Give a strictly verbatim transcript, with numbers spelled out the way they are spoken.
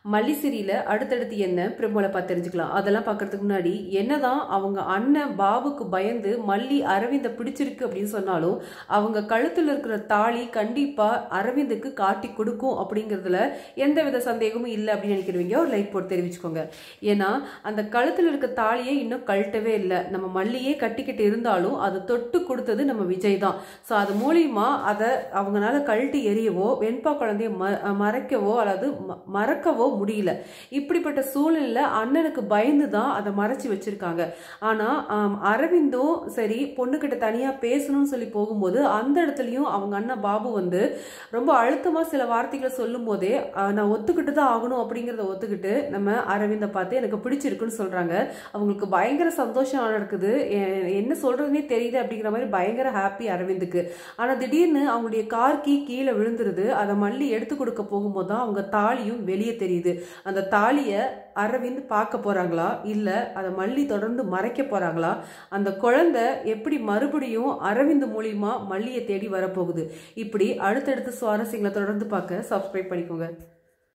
மல்லி சீரியல அடுத்தடுத்து என்ன பிரமோல பார்த்து தெரிஞ்சுக்கலாம். அதெல்லாம் பார்க்கறதுக்கு முன்னாடி என்னதான் அவங்க அண்ணன் பாபுக்கு பயந்து மல்லி அரவிந்த பிடிச்சிருக்கு அப்படின்னு சொன்னாலும் அவங்க கழுத்துல இருக்கிற தாலி கண்டிப்பா அரவிந்துக்கு காட்டி கொடுக்கும் அப்படிங்கிறதுல எந்தவித சந்தேகமும் இல்லை அப்படின்னு நினைக்கிறவங்க ஒரு லைக் போட்டு தெரிவிச்சுக்கோங்க. ஏன்னா அந்த கழுத்துல இருக்க தாலியே இன்னும் கழட்டவே இல்லை. நம்ம மல்லியே கட்டிக்கிட்டு இருந்தாலும் அது தொட்டு கொடுத்தது நம்ம விஜய் தான். ஸோ அது மூலியமா அதை அவங்களால கழட்டி எறியவோ வெண்பா குழந்தைய மறைக்கவோ அல்லது மறக்கவோ முடியல. இப்படிப்பட்ட சூழ்நிலையில அண்ணனுக்கு பயந்து தான் அதை மறைச்சு வச்சிருக்காங்க. ஆனா அரவிந்தும் சரி பொண்ணுகிட்ட தனியா பேசணும்னு சொல்லி போகும்போது அந்த இடத்துலயும் அவங்க அண்ணன் பாபு வந்து ரொம்ப அழுத்தமா சில வார்த்தைகளை சொல்லும் போதே நான் ஒத்துக்கிட்டு தான் ஆகணும் அப்படிங்கிறத ஒத்துக்கிட்டு நம்ம அரவிந்த பார்த்து எனக்கு பிடிச்சிருக்குன்னு சொல்றாங்க. அவங்களுக்கு பயங்கர சந்தோஷம் இருக்குது. என்ன சொல்றதுன்னே தெரியுது அப்படிங்கிற மாதிரி பயங்கர ஹாப்பி அரவிந்துக்கு. ஆனா திடீர்னு அவங்களுடைய கார் கீ கீழே விழுந்துருது. அதை மல்லி எடுத்து கொடுக்க போகும்போது தான் அவங்க தாலியும் வெளியே தெரியுது. அந்த தாலிய அரவிந்த் பார்க்க போறாங்களா இல்ல அதை மல்லி தொடர்ந்து மறைக்க போறாங்களா? அந்த குழந்தை எப்படி மறுபடியும் அரவிந்த் மூலியமா மல்லியை தேடி வரப்போகுது? இப்படி அடுத்தடுத்த சுவாரஸ்யங்களை தொடர்ந்து பார்க்க சப்ஸ்கிரைப் பண்ணிக்கோங்க.